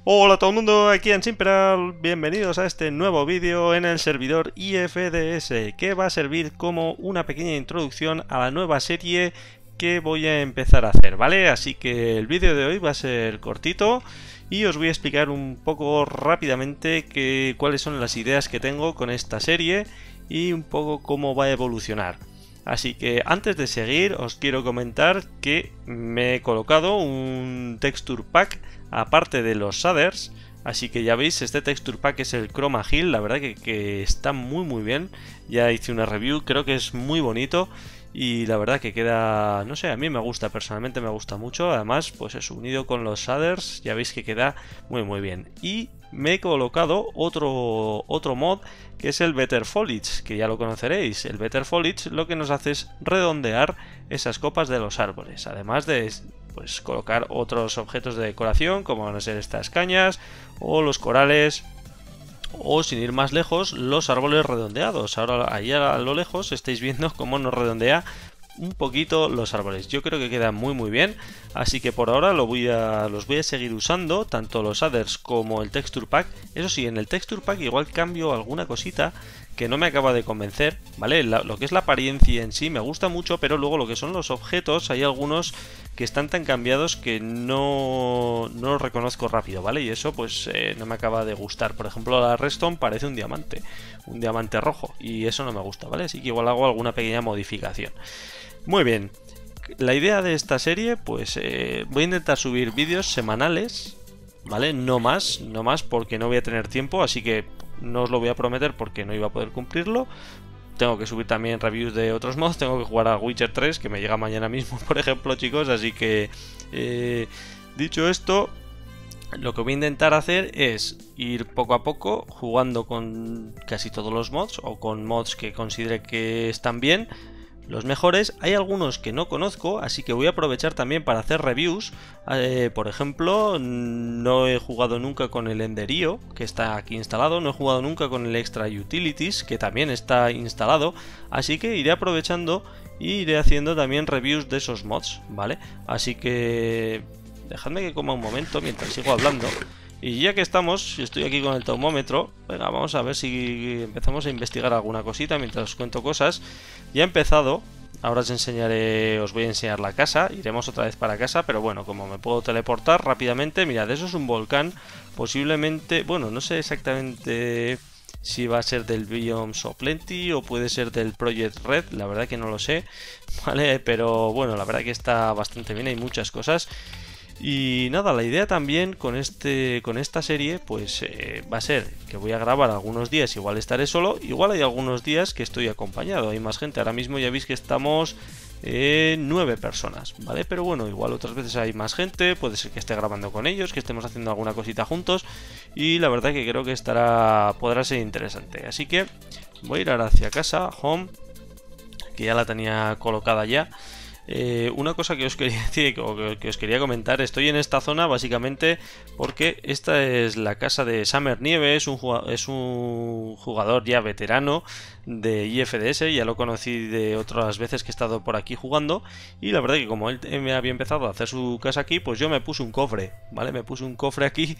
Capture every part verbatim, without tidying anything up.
Hola a todo el mundo, aquí Ansimperal, bienvenidos a este nuevo vídeo en el servidor I F D S, que va a servir como una pequeña introducción a la nueva serie que voy a empezar a hacer, ¿vale? Así que el vídeo de hoy va a ser cortito y os voy a explicar un poco rápidamente que, cuáles son las ideas que tengo con esta serie y un poco cómo va a evolucionar. Así que antes de seguir os quiero comentar que me he colocado un texture pack aparte de los shaders, así que ya veis, este texture pack es el Chroma Hill, la verdad que, que está muy muy bien. Ya hice una review, creo que es muy bonito y la verdad que queda, no sé, a mí me gusta, personalmente me gusta mucho. Además, pues es unido con los shaders, ya veis que queda muy muy bien. Y me he colocado otro, otro mod que es el Better Foliage, que ya lo conoceréis. El Better Foliage lo que nos hace es redondear esas copas de los árboles, además de pues colocar otros objetos de decoración como van a ser estas cañas o los corales, o sin ir más lejos, los árboles redondeados. Ahora ahí a lo lejos estáis viendo cómo nos redondea un poquito los árboles. Yo creo que queda muy muy bien, así que por ahora lo voy a, los voy a seguir usando, tanto los shaders como el texture pack. Eso sí, en el texture pack igual cambio alguna cosita que no me acaba de convencer, ¿vale? La, lo que es la apariencia en sí me gusta mucho, pero luego lo que son los objetos, hay algunos que están tan cambiados que no, no los reconozco rápido, ¿vale? Y eso pues eh, no me acaba de gustar. Por ejemplo, la redstone parece un diamante, un diamante rojo, y eso no me gusta, ¿vale? Así que igual hago alguna pequeña modificación. Muy bien, la idea de esta serie, pues eh, voy a intentar subir vídeos semanales, ¿vale? No más, no más porque no voy a tener tiempo, así que no os lo voy a prometer porque no iba a poder cumplirlo. Tengo que subir también reviews de otros mods, tengo que jugar a Witcher tres, que me llega mañana mismo, por ejemplo, chicos, así que eh, dicho esto, lo que voy a intentar hacer es ir poco a poco jugando con casi todos los mods, o con mods que considere que están bien, los mejores. Hay algunos que no conozco, así que voy a aprovechar también para hacer reviews. Eh, por ejemplo, no he jugado nunca con el Enderio, que está aquí instalado. No he jugado nunca con el Extra Utilities, que también está instalado. Así que iré aprovechando y iré haciendo también reviews de esos mods, ¿vale? Así que dejadme que coma un momento mientras sigo hablando. Y ya que estamos, estoy aquí con el termómetro, venga, vamos a ver si empezamos a investigar alguna cosita mientras os cuento cosas. Ya he empezado, ahora os enseñaré, os voy a enseñar la casa, iremos otra vez para casa, pero bueno, como me puedo teleportar rápidamente, mirad, eso es un volcán, posiblemente, bueno, no sé exactamente si va a ser del Biome So Plenty o puede ser del Project Red, la verdad que no lo sé, ¿vale? Pero bueno, la verdad que está bastante bien, hay muchas cosas. Y nada, la idea también con este con esta serie pues eh, va a ser que voy a grabar algunos días, igual estaré solo, igual hay algunos días que estoy acompañado, hay más gente. Ahora mismo ya veis que estamos eh, nueve personas, ¿vale? Pero bueno, igual otras veces hay más gente, puede ser que esté grabando con ellos, que estemos haciendo alguna cosita juntos, y la verdad que creo que estará podrá ser interesante. Así que voy a ir ahora hacia casa, home, que ya la tenía colocada ya. Eh, una cosa que os quería decir, o que, que os quería comentar, estoy en esta zona básicamente porque esta es la casa de Summer Nieve, es un, es un jugador ya veterano de I F D S, ya lo conocí de otras veces que he estado por aquí jugando, y la verdad que como él me había empezado a hacer su casa aquí, pues yo me puse un cofre, ¿vale? Me puse un cofre aquí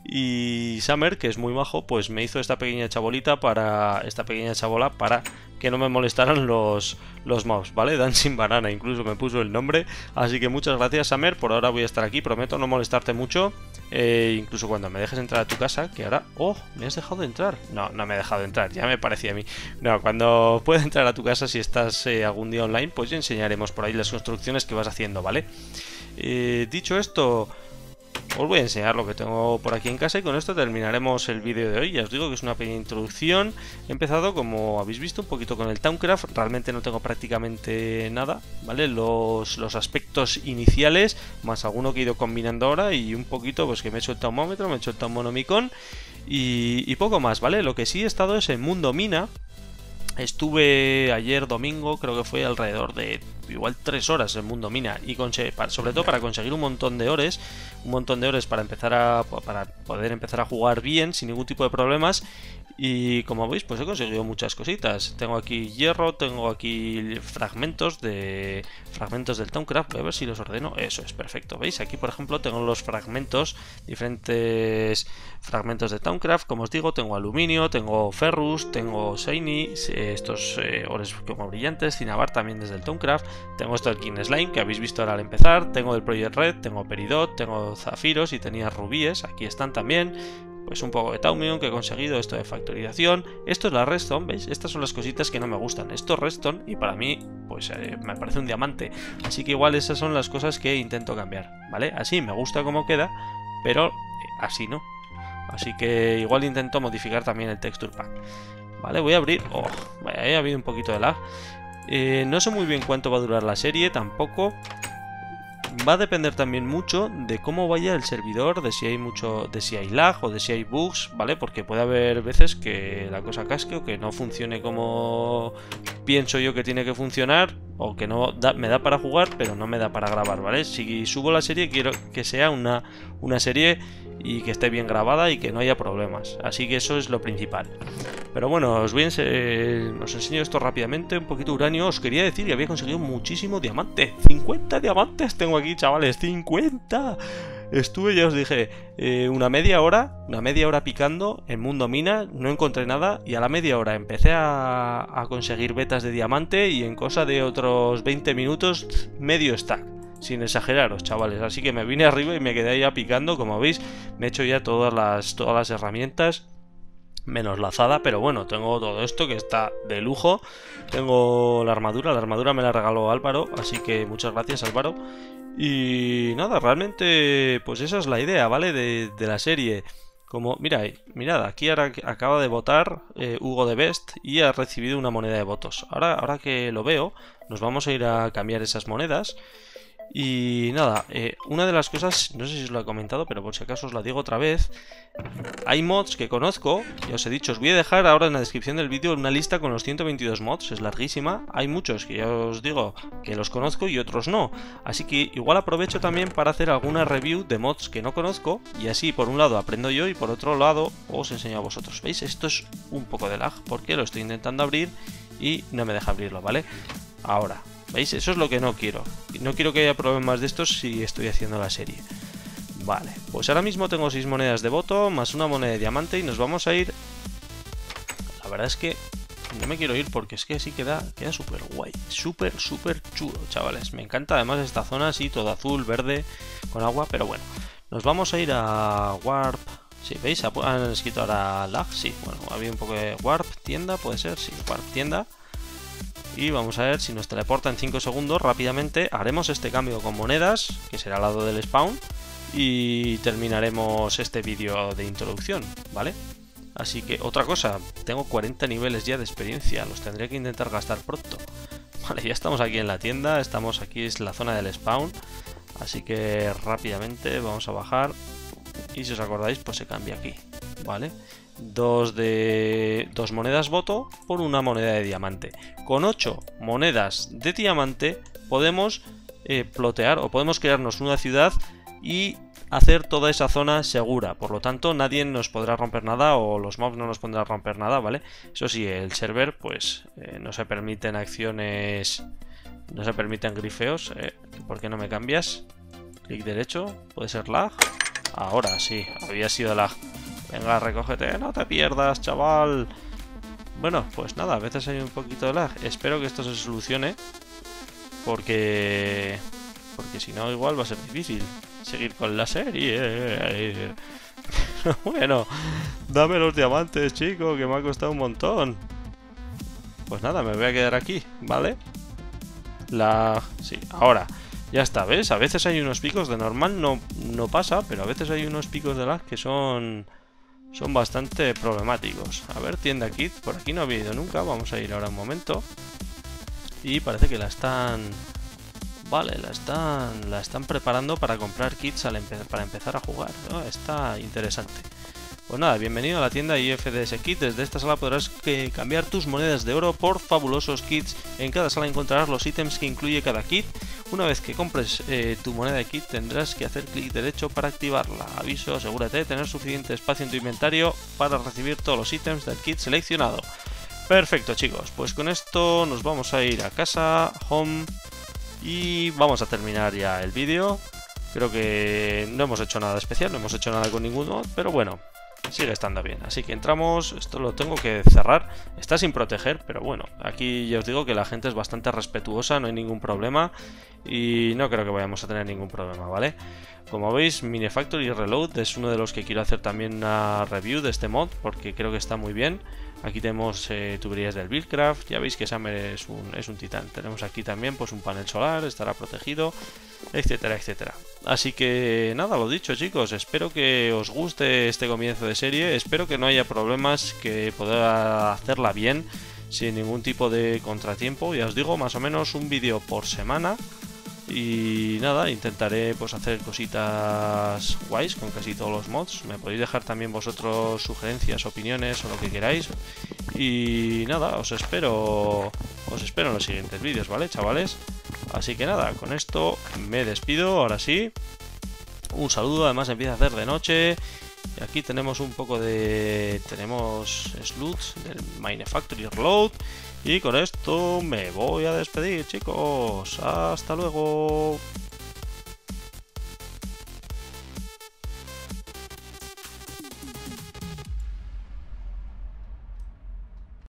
y Summer, que es muy majo, pues me hizo esta pequeña chabolita para esta pequeña chabola para que no me molestaran los, los mobs, ¿vale? Dancing Banana, incluso me puso el nombre, así que muchas gracias, Summer. Por ahora voy a estar aquí, prometo no molestarte mucho, eh, incluso cuando me dejes entrar a tu casa, que ahora... ¡Oh! ¿Me has dejado entrar? No, no me he dejado entrar, ya me parecía a mí. No, cuando pueda entrar a tu casa, si estás eh, algún día online, pues ya enseñaremos por ahí las construcciones que vas haciendo, ¿vale? Eh, dicho esto, os voy a enseñar lo que tengo por aquí en casa y con esto terminaremos el vídeo de hoy. Ya os digo que es una pequeña introducción. He empezado, como habéis visto, un poquito con el Thaumcraft. Realmente no tengo prácticamente nada, ¿vale? Los, los aspectos iniciales, más alguno que he ido combinando ahora y un poquito pues que me he hecho el Taumómetro, me he hecho el Taumonomicon y, y poco más, ¿vale? Lo que sí he estado es en Mundo Mina. Estuve ayer domingo, creo que fue alrededor de igual tres horas en Mundo Mina y sobre todo para conseguir un montón de ores, un montón de ores para empezar a para poder empezar a jugar bien sin ningún tipo de problemas. Y como veis, pues he conseguido muchas cositas. Tengo aquí hierro, tengo aquí fragmentos de fragmentos del Thaumcraft. Voy a ver si los ordeno. Eso es perfecto. ¿Veis? Aquí, por ejemplo, tengo los fragmentos, diferentes fragmentos de Thaumcraft. Como os digo, tengo aluminio, tengo ferrus, tengo shiny, estos eh, ores como brillantes, cinnabar también desde el Thaumcraft. Tengo esto del King Slime que habéis visto ahora al empezar. Tengo el Project Red, tengo peridot, tengo zafiros y tenía rubíes. Aquí están también. Pues un poco de Thaumium que he conseguido, esto de factorización. Esto es la redstone, ¿veis? Estas son las cositas que no me gustan. Esto es redstone y para mí, pues eh, me parece un diamante. Así que igual esas son las cosas que intento cambiar, ¿vale? Así me gusta cómo queda, pero eh, así no. Así que igual intento modificar también el texture pack. Vale, voy a abrir... Oh, vaya, ahí ha habido un poquito de lag. Eh, no sé muy bien cuánto va a durar la serie, tampoco... Va a depender también mucho de cómo vaya el servidor, de si hay mucho, de si hay lag o de si hay bugs, ¿vale? Porque puede haber veces que la cosa casque o que no funcione como pienso yo que tiene que funcionar, o que no da, me da para jugar, pero no me da para grabar, ¿vale? Si subo la serie quiero que sea una, una serie y que esté bien grabada y que no haya problemas. Así que eso es lo principal. Pero bueno, os voy a eh, os enseño esto rápidamente, un poquito de uranio. Os quería decir que había conseguido muchísimo diamante. cincuenta diamantes tengo aquí, chavales, cincuenta. Estuve, ya os dije, eh, una media hora, una media hora picando en Mundo Mina, no encontré nada y a la media hora empecé a, a conseguir vetas de diamante y en cosa de otros veinte minutos medio stack. Sin exageraros, chavales, así que me vine arriba y me quedé ya picando, como veis, me he hecho ya todas las, todas las herramientas, menos la azada, pero bueno, tengo todo esto que está de lujo. Tengo la armadura, la armadura me la regaló Álvaro, así que muchas gracias, Álvaro. Y nada, realmente, pues esa es la idea, ¿vale? De, de la serie. Como, mira, mirad, aquí ahora acaba de votar eh, Hugo de Best y ha recibido una moneda de votos. Ahora, ahora que lo veo, nos vamos a ir a cambiar esas monedas. Y nada, eh, una de las cosas, no sé si os lo he comentado, pero por si acaso os la digo otra vez. Hay mods que conozco, ya os he dicho, os voy a dejar ahora en la descripción del vídeo una lista con los ciento veintidós mods, es larguísima. Hay muchos que ya os digo que los conozco y otros no. Así que igual aprovecho también para hacer alguna review de mods que no conozco. Y así por un lado aprendo yo y por otro lado os enseño a vosotros. ¿Veis? Esto es un poco de lag porque lo estoy intentando abrir y no me deja abrirlo, ¿vale? Ahora... ¿Veis? Eso es lo que no quiero. No quiero que haya problemas de estos si estoy haciendo la serie. Vale, pues ahora mismo tengo seis monedas de voto más una moneda de diamante y nos vamos a ir... La verdad es que no me quiero ir porque es que así queda, queda súper guay. Súper, súper chulo, chavales. Me encanta además esta zona así, todo azul, verde, con agua, pero bueno. Nos vamos a ir a Warp... Sí, ¿veis? ¿Han escrito ahora lag? Sí, bueno, había un poco de Warp, tienda, puede ser, sí, Warp, tienda. Y vamos a ver si nos teleporta en cinco segundos rápidamente. Haremos este cambio con monedas, que será al lado del spawn. Y terminaremos este vídeo de introducción, ¿vale? Así que, otra cosa, tengo cuarenta niveles ya de experiencia. Los tendré que intentar gastar pronto. Vale, ya estamos aquí en la tienda. Estamos aquí, es la zona del spawn. Así que rápidamente vamos a bajar. Y si os acordáis, pues se cambia aquí, ¿vale? Dos de dos monedas voto por una moneda de diamante. Con ocho monedas de diamante podemos eh, plotear o podemos crearnos una ciudad y hacer toda esa zona segura. Por lo tanto, nadie nos podrá romper nada o los mobs no nos podrán romper nada, ¿vale? Eso sí, el server, pues eh, no se permiten acciones, no se permiten grifeos. Eh, ¿Por qué no me cambias? Clic derecho, puede ser lag. Ahora sí, había sido lag. Venga, recógete, no te pierdas, chaval. Bueno, pues nada, a veces hay un poquito de lag. Espero que esto se solucione. Porque... Porque si no, igual va a ser difícil seguir con la serie. Bueno, dame los diamantes, chico, que me ha costado un montón. Pues nada, me voy a quedar aquí, ¿vale? La... Sí, ahora... Ya está, ¿ves? A veces hay unos picos de normal, no, no pasa, pero a veces hay unos picos de lag que son son bastante problemáticos. A ver, tienda kit, por aquí no había ido nunca, vamos a ir ahora un momento. Y parece que la están... Vale, la están la están preparando para comprar kits al empe para empezar a jugar, ¿no? Está interesante. Pues nada, bienvenido a la tienda I F D S Kit. Desde esta sala podrás que cambiar tus monedas de oro por fabulosos kits. En cada sala encontrarás los ítems que incluye cada kit. Una vez que compres eh, tu moneda de kit tendrás que hacer clic derecho para activarla. Aviso, asegúrate de tener suficiente espacio en tu inventario para recibir todos los ítems del kit seleccionado. Perfecto, chicos, pues con esto nos vamos a ir a casa, home, y vamos a terminar ya el vídeo. Creo que no hemos hecho nada especial, no hemos hecho nada con ningún mod, pero bueno, sigue estando bien. Así que entramos, esto lo tengo que cerrar, está sin proteger, pero bueno, aquí ya os digo que la gente es bastante respetuosa, no hay ningún problema y no creo que vayamos a tener ningún problema, ¿vale? Como veis, Minifactory Reload es uno de los que quiero hacer también una review de este mod, porque creo que está muy bien. Aquí tenemos eh, tuberías del Buildcraft, ya veis que Summer es un, es un titán. Tenemos aquí también pues un panel solar, estará protegido, etcétera, etcétera. Así que nada, lo dicho, chicos, espero que os guste este comienzo de serie, espero que no haya problemas, que pueda hacerla bien, sin ningún tipo de contratiempo. Ya os digo, más o menos un vídeo por semana. Y nada, intentaré pues hacer cositas guays con casi todos los mods. Me podéis dejar también vosotros sugerencias, opiniones o lo que queráis. Y nada, os espero os espero en los siguientes vídeos, ¿vale, chavales? Así que nada, con esto me despido, ahora sí. Un saludo, además empieza a hacer de noche. Y aquí tenemos un poco de... tenemos sluts del Minifactory Reload. Y con esto me voy a despedir, chicos. Hasta luego.